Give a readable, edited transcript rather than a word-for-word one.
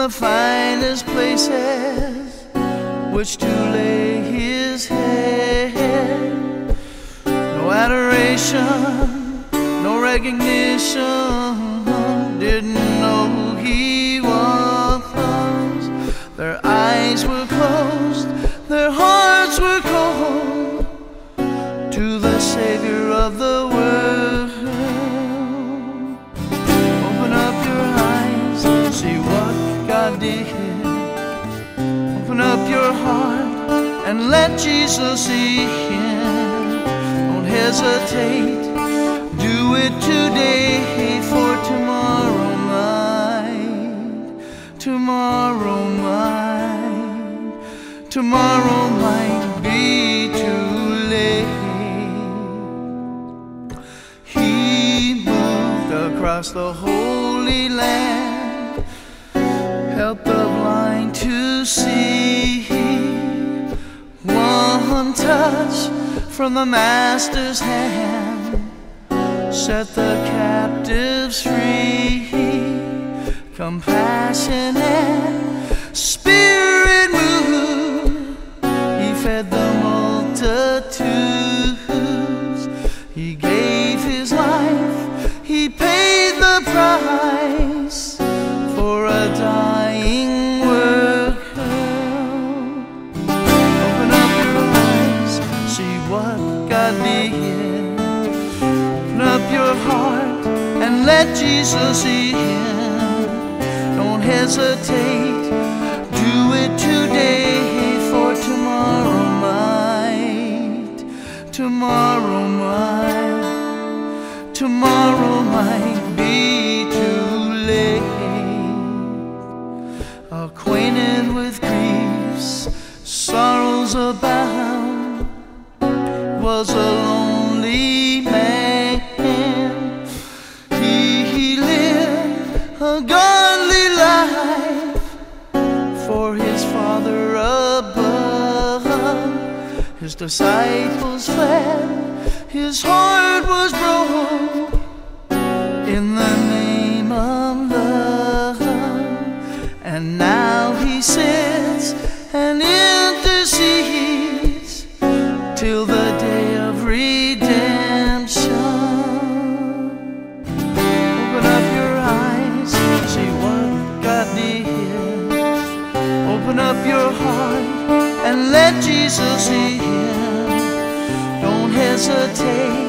the finest places which to lay his head. No adoration, no recognition, didn't know who he was. Their eyes were closed, their hearts were cold to the Savior of the world. Open up your eyes, see what God did. Open up your heart and let Jesus in. Don't hesitate, do it today, for tomorrow might be too late. He moved across the Holy Land, helped the blind to see. One touch from the Master's hand set the captives free. Compassion and Spirit moved, he fed the multitudes. He gave his life, he paid the price for a dying world. Open up your eyes, see what God did. Open up your heart and let Jesus in. Don't hesitate, do it today, for tomorrow might be too late. Acquainted with griefs, sorrows abound, was a lonely man. He lived a godly life for his Father above. His disciples fled, his heart was broke in the name of love. And now he sits and intercedes till the day of redemption. Open up your eyes, see what God did. Open up your heart and let Jesus in. Don't hesitate,